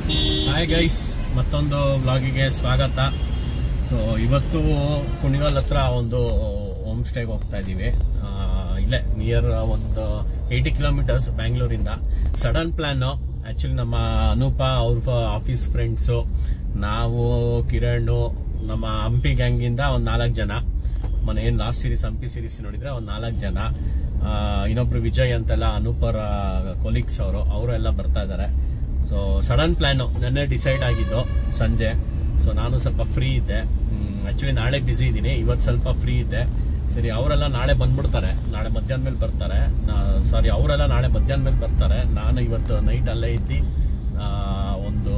Hi guys, ಮತ್ತೊಂದು ವ್ಲಾಗಿಗೆ ಸ್ವಾಗತ. So ಇವತ್ತು ಕುಣಿಗಲ್ ಹತ್ರ ಒಂದು ಹೋಮ್ ಸ್ಟೇಗೆ ಹೋಗ್ತಾ ಇದ್ದೀವಿ. ಇಲ್ಲೇ ನಿಯರ್ ಒಂದು 80 ಕಿಲೋಮೀಟರ್ಸ್ ಬ್ಯಾಂಗ್ಳೂರಿಂದ. Sudden plan. ಆಕ್ಚುಲಿ ನಮ್ಮ ಅನೂಪ ಅವ್ರ ಆಫೀಸ್ ಫ್ರೆಂಡ್ಸು, ನಾವು ಕಿರಣ್, ನಮ್ಮ ಹಂಪಿ ಗ್ಯಾಂಗಿಂದ ಒಂದು 4 ಜನ. ಮೊನ್ನೆ ಏನು ಲಾಸ್ಟ್ ಸೀರೀಸ್ ಹಂಪಿ ಸೀರೀಸ್ ನೋಡಿದ್ರೆ ಒಂದು 4 ಜನ. ಇನ್ನೊಬ್ರು ವಿಜಯ್ ಅಂತೆಲ್ಲ ಅನೂಪರ ಕೊಲೀಗ್ಸ್ ಅವರೆಲ್ಲ ಬರ್ತಾ ಇದ್ದಾರೆ. ಸೊ ಸಡನ್ ಪ್ಲಾನು, ನೆನ್ನೆ ಡಿಸೈಡ್ ಆಗಿದ್ದು ಸಂಜೆ. ಸೊ ನಾನು ಸ್ವಲ್ಪ ಫ್ರೀ ಇದ್ದೆ. ಆಕ್ಚುಲಿ ನಾಳೆ ಬ್ಯುಸಿ ಇದ್ದೀನಿ, ಇವತ್ತು ಸ್ವಲ್ಪ ಫ್ರೀ ಇದ್ದೆ. ಸರಿ, ಅವರೆಲ್ಲ ನಾಳೆ ಬಂದ್ಬಿಡ್ತಾರೆ, ನಾಳೆ ಮಧ್ಯಾಹ್ನ ಮೇಲೆ ಬರ್ತಾರೆ. ಅವರೆಲ್ಲ ನಾಳೆ ಮಧ್ಯಾಹ್ನ ಮೇಲೆ ಬರ್ತಾರೆ. ನಾನು ಇವತ್ತು ನೈಟ್ ಅಲ್ಲೇ ಇದ್ದು ಒಂದು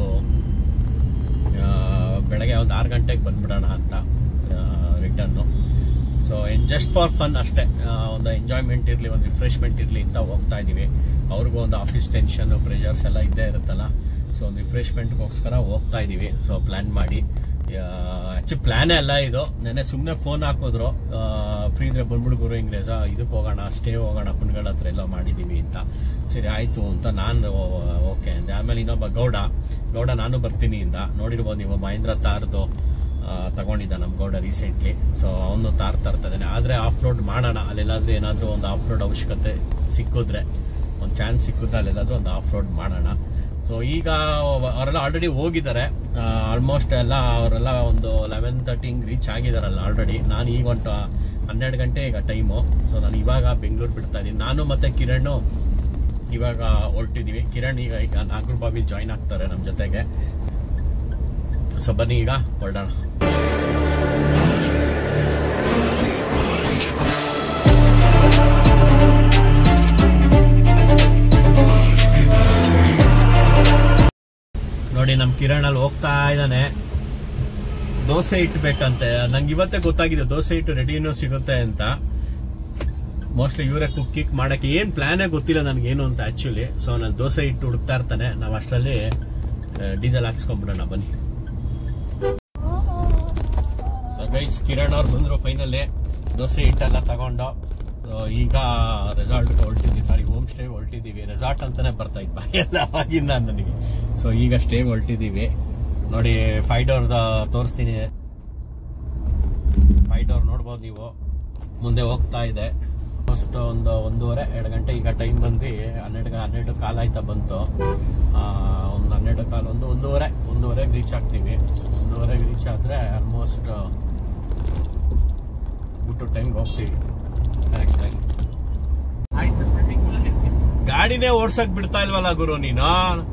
ಬೆಳಗ್ಗೆ ಒಂದು 6 ಗಂಟೆಗೆ ಬಂದ್ಬಿಡೋಣ ಅಂತ return. So just for fun ಅಷ್ಟೇ, ಒಂದು ಎಂಜಾಯ್ಮೆಂಟ್ ಇರಲಿ, ಒಂದು ರಿಫ್ರೆಶ್ಮೆಂಟ್ ಇರಲಿ ಅಂತ ಹೋಗ್ತಾ ಇದ್ದೀವಿ. ಅವ್ರಿಗೂ ಒಂದು ಆಫೀಸ್ ಟೆನ್ಷನ್, ಪ್ರೆಷರ್ಸ್ ಎಲ್ಲ ಇದ್ದೇ ಇರುತ್ತಲ್ಲ. ಸೊ ಒಂದು ರಿಫ್ರೆಶ್ಮೆಂಟ್ಗೋಸ್ಕರ ಹೋಗ್ತಾ ಇದ್ದೀವಿ. ಸೊ ಪ್ಲ್ಯಾನ್ ಮಾಡಿ, ಆ್ಯಕ್ಚುಲಿ ಪ್ಲ್ಯಾನೇ ಅಲ್ಲ ಇದು. ನೆನ್ನೆ ಸುಮ್ಮನೆ ಫೋನ್ ಹಾಕಿದ್ರು, ಫ್ರೀ ಇದ್ರೆ ಬಂದ್ಬಿಡ್ಗುರು ಹಿಂಗೆ ಇದಕ್ಕೆ ಹೋಗೋಣ, ಸ್ಟೇ ಹೋಗೋಣ ಕುಣಿಗಲ್ ಹತ್ರ ಎಲ್ಲ ಮಾಡಿದ್ದೀವಿ ಅಂತ. ಸರಿ ಆಯಿತು ಅಂತ ನಾನು ಓಕೆ ಅಂದೆ. ಆಮೇಲೆ ಇನ್ನೊಬ್ಬ ಗೌಡ ನಾನು ಬರ್ತೀನಿ ಇಂದ. ನೋಡಿರ್ಬೋದು ನೀವು, ಮಹೇಂದ್ರ ತಾರ್ದು ತಗೊಂಡಿದ್ದ ನಮ್ಮ ಗೌಡ ರೀಸೆಂಟ್ಲಿ. ಸೊ ಅವನು ತಾರ್ ತರ್ತಾ ಇದ್ದಾನೆ. ಆದರೆ ಆಫ್ ರೋಡ್ ಮಾಡೋಣ, ಅಲ್ಲೆಲ್ಲಾದ್ರೂ ಏನಾದರೂ ಒಂದು ಆಫ್ ರೋಡ್ ಅವಶ್ಯಕತೆ ಸಿಕ್ಕಿದ್ರೆ, ಒಂದು ಚಾನ್ಸ್ ಸಿಕ್ಕಿದ್ರೆ ಅಲ್ಲೆಲ್ಲಾದ್ರೂ ಒಂದು ಆಫ್ ರೋಡ್ ಮಾಡೋಣ. ಸೊ ಈಗ ಅವರೆಲ್ಲ ಆಲ್ರೆಡಿ ಹೋಗಿದ್ದಾರೆ, ಆಲ್ಮೋಸ್ಟ್ ಅವರೆಲ್ಲ ಒಂದು 11:30 ರೀಚ್ ಆಗಿದಾರಲ್ಲ ಆಲ್ರೆಡಿ. ನಾನು ಈಗ ಒಂದು 12 ಗಂಟೆ ಈಗ ಟೈಮು. ಸೊ ನಾನು ಇವಾಗ ಬೆಂಗಳೂರು ಬಿಡ್ತಾ ಇದ್ದೀನಿ. ನಾನು ಮತ್ತೆ ಕಿರಣ್ ಇವಾಗ ಹೊರಟಿದ್ದೀವಿ. ಕಿರಣ್ ಈಗ ನಾಗರಬಾವಿ ಜಾಯ್ನ್ ಆಗ್ತಾರೆ ನಮ್ಮ ಜೊತೆಗೆ. ಸೊ ಬನ್ನಿ ಈಗ ಹೊರಡೋಣ. ನೋಡಿ, ನಮ್ ಕಿರಣ್ ಅಲ್ಲಿ ಹೋಗ್ತಾ ಇದ್ದಾನೆ. ದೋಸೆ ಇಟ್ಬೇಕಂತೆ. ನಂಗೆ ಇವತ್ತೇ ಗೊತ್ತಾಗಿದೆ ದೋಸೆ ಇಟ್ಟು ರೆಡಿನೂ ಸಿಗುತ್ತೆ ಅಂತ. ಮೋಸ್ಟ್ಲಿ ಇವರೇ ಕುಕ್ಕಿಕ್ ಮಾಡಕ್ಕೆ ಏನ್ ಪ್ಲಾನೇ ಗೊತ್ತಿಲ್ಲ ನನ್ಗೇನು ಅಂತ ಆಕ್ಚುಲಿ. ಸೊ ನಾನು ದೋಸೆ ಇಟ್ಟು ಹುಡುಕ್ತಾ ಇರ್ತಾನೆ. ನಾವು ಅಷ್ಟರಲ್ಲಿ ಡೀಸೆಲ್ ಹಾಕ್ಸ್ಕೊಂಡ್ಬಿಡೋಣ ಬನ್ನಿ. ಸೊ ಗೈಸ್, ಕಿರಣ್ ಅವ್ರು ಬಂದ್ರು ಫೈನಲಿ. ದೋಸೆ ಹಿಟ್ಟೆಲ್ಲ ತಗೊಂಡು ಈಗ ರೆಸಾರ್ಟ್ ಹೊರಟಿದ್ವಿ. ಸಾರಿ, ಹೋಮ್ ಸ್ಟೇ ಹೊರಟಿದ್ದೀವಿ. ರೆಸಾರ್ಟ್ ಅಂತಾನೆ ಬರ್ತಾ ಇದ್ದ ಎಲ್ಲ ಆಗಿಂದ ನನಗೆ. ಸೊ ಈಗ ಸ್ಟೇ ಹೊರಟಿದ್ದೀವಿ. ನೋಡಿ, 5 ಡೋರ್ದ ತೋರಿಸ್ತೀನಿ. 5 ಡೋರ್ ನೋಡ್ಬೋದು ನೀವು. ಮುಂದೆ ಹೋಗ್ತಾ ಇದೆ. ಫಸ್ಟ್ ಒಂದು 1:30-2 ಗಂಟೆ ಈಗ ಟೈಮ್ ಬಂದು 12 ಕಾಲ ಆಯ್ತಾ ಬಂತು. ಒಂದು 12 ಕಾಲ, 1:30 ರೀಚ್ ಆಗ್ತೀವಿ. 1:30 ರೀಚ್ ಆದ್ರೆ ಆಲ್ಮೋಸ್ಟ್ ಊಟ ಟೈಮ್ಗೆ ಹೋಗ್ತೀವಿ. ಗಾಡಿನೇ ಓಡ್ಸಕ್ ಬಿಡ್ತಾ ಇಲ್ವಲ್ಲ ಗುರು ನೀನು.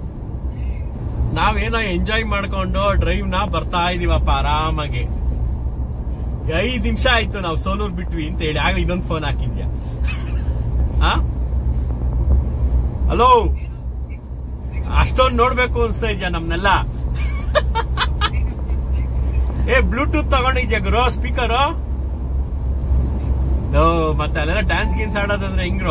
ನಾವೇನೋ ಎಂಜಾಯ್ ಮಾಡ್ಕೊಂಡು ಡ್ರೈವ್ ನ ಬರ್ತಾ ಇದೀವಪ್ಪ ಆರಾಮಾಗಿ. 5 ನಿಮಿಷ ಆಯ್ತು ನಾವು ಸೋಲೂರ್ ಬಿಟ್ವಿ ಅಂತ ಹೇಳಿ. ಆಗ ಇನ್ನೊಂದು ಫೋನ್ ಹಾಕಿದ್ಯಾ? ಹಲೋ, ಅಷ್ಟೊಂದು ನೋಡ್ಬೇಕು ಅನ್ಸ್ತಾ ಇದ್ಯಾ ನಮ್ನೆಲ್ಲ? ಬ್ಲೂಟೂತ್ ತಗೊಂಡಿದ್ಯಾ ಗುರು, ಸ್ಪೀಕರು? ಮತ್ತೆ ಅಲ್ಲೆಲ್ಲ ಡ್ಯಾನ್ಸ್ ಗೀನ್ಸ್ ಆಡೋದಂದ್ರೆ ಹೆಂಗ್ರು?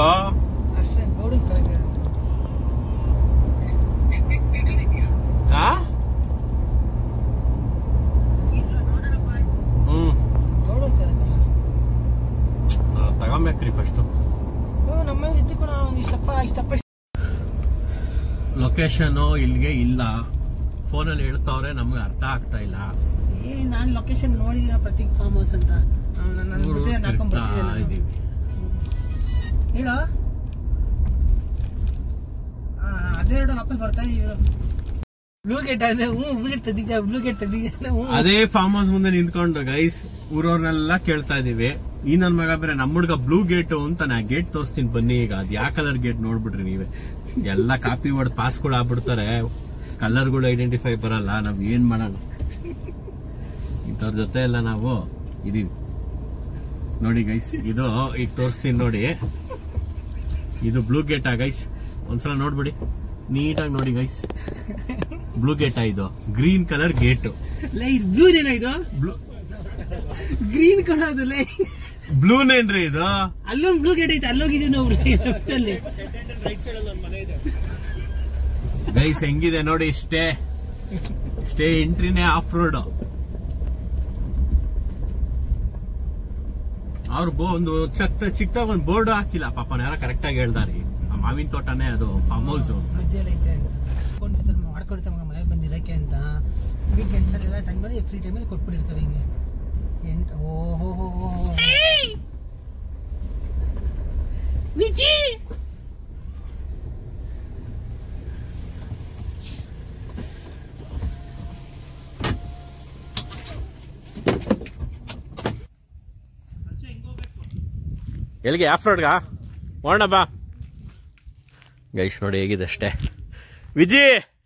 ತಗೊಂಬೇಕ್ರಿ ಫಸ್ಟ್. ಲೊಕೇಶನ್ ಇಲ್ಲಿಗೆ ಇಲ್ಲ, ಫೋನಲ್ಲಿ ಹೇಳ್ತಾವ್ರೆ, ನಮ್ಗೆ ಅರ್ಥ ಆಗ್ತಾ ಇಲ್ಲ. ನಾನು ಲೊಕೇಶನ್ ನೋಡಿದೀನ, ಪ್ರತೀಕ್ ಫಾರ್ಮ್ ಹೌಸ್ ಅಂತ. ಹೇಳ ಅದೇ ವಾಪಸ್ ಬರ್ತಾ ಇದೀವಿ. ಬ್ಲೂ ಗೇಟ್ ತೆಗ್ದಿದ್ಯಾ? ಅದೇ ಫಾರ್ಮ್ ಹೌಸ್ ಮುಂದೆ ನಿಂತ್ಕೊಂಡು ಗೈಸ್ ಊರವ್ರನ್ನೆಲ್ಲ ಕೇಳ್ತಾ ಇದೀವಿ. ಈ ನನ್ ಮಗ ಬೇರೆ ನಮ್ಮ ಹುಡ್ಗ ಬ್ಲೂ ಗೇಟ್ ಅಂತಾನೆ. ಗೇಟ್ ತೋರಿಸ್ತೀನಿ ಬನ್ನಿ. ಈಗ ಅದ್ ಯಾವ ಕಲರ್ ಗೇಟ್ ನೋಡ್ಬಿಡ್ರಿ ನೀವೇ. ಎಲ್ಲ ಕಾಪಿ ಹೊಡೆದ್ ಪಾಸ್ಗಳು ಆಗ್ಬಿಡ್ತಾರೆ, ಕಲರ್ಗಳು ಐಡೆಂಟಿಫೈ ಬರಲ್ಲ. ನಾವ್ ಏನ್ ಮಾಡೋಣ? ಇಂಥವ್ರ ಜೊತೆ ಎಲ್ಲ ನಾವು ಇದೀವಿ. ನೋಡಿ ಗೈಸ್, ಇದು ಈಗ ತೋರಿಸ್ತೀನಿ ನೋಡಿ. ಇದು ಬ್ಲೂ ಗೇಟಾ ಗೈಸ್? ಒಂದ್ಸಲ ನೋಡ್ಬಿಡಿ, ನೀಟಾಗಿ ನೋಡಿ ಗೈಸ್. ಬ್ಲೂ ಗೇಟಾ ಇದು? Green colour gate. ಬ್ಲೂ ಏನ ಇದು? ಗ್ರೀನ್ ಕಲರ್ ಬ್ಲೂನೇನ್ರಿ ಇದು? ಅಲ್ಲೊಂದು ಬ್ಲೂ ಗೇಟ್ ಐತೆ, ಅಲ್ಲೋಗಿದೀವಿ ನಾವು. ಗೈಸ್ ಹೆಂಗಿದೆ ನೋಡಿ. ಸ್ಟೇ ಎಂಟ್ರಿನೇ ಆಫ್ ರೋಡ್. ಅವ್ರು ಒಂದು ಚಿಕ್ಕದಾಗ ಒಂದು ಬೋರ್ಡ್ ಹಾಕಿಲ್ಲ ಪಾಪ. ಯಾರ ಕರೆಕ್ಟ್ ಆಗಿ ಹೇಳ್ದಾರಿ. ಮಾವಿನ ತೋಟನೇ ಅದು ಫಾರ್ಮ್ ಹೌಸ್. ಮಾಡ್ಕೊಡ್ತಾರೆ ಮಗ, ಮನೆಗೆ ಬಂದಿಲ್ಲ. ಬರೋಕ್ಕೆ ಅಂತ ವೀಕೆಂಡ್ಸಲ್ಲೆಲ್ಲ ಟೈಮಲ್ಲಿ ಫ್ರೀ ಟೈಮಲ್ಲಿ ಕೊಟ್ಬಿಟ್ಟಿರ್ತಾರೆ ಹಿಂಗೆ ಓಹೋ ವಿಜಿ ಎಲ್ಲಿಗೆ ಆಫ್ ರೋಡ್ಗಾ ಹೋಣ ಬಾ ಗೈಸ್ ನೋಡಿ ಹೇಗಿದೆ ಅಷ್ಟೇ ವಿಜಿ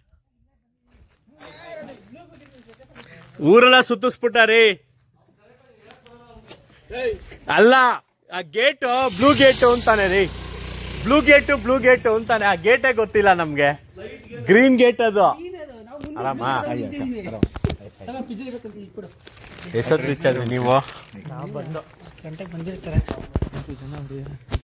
ಊರೆಲ್ಲ ಸುತ್ತಿಸ್ಬಿಟ್ಟಾರಿ ಅಲ್ಲ ಆ ಗೇಟು ಬ್ಲೂ ಗೇಟು ಅಂತಾನೆ ರೀ ಬ್ಲೂ ಗೇಟು ಅಂತಾನೆ ಆ ಗೇಟೇ ಗೊತ್ತಿಲ್ಲ ನಮ್ಗೆ ಗ್ರೀನ್ ಗೇಟ್ ಅದು ಆರಾಮ ಎಷ್ಟೊತ್ತು ರೀಚ್ ಆದ್ರಿ ನೀವು ಗಂಟೆಗೆ ಬಂದಿರ್ತಾರೆ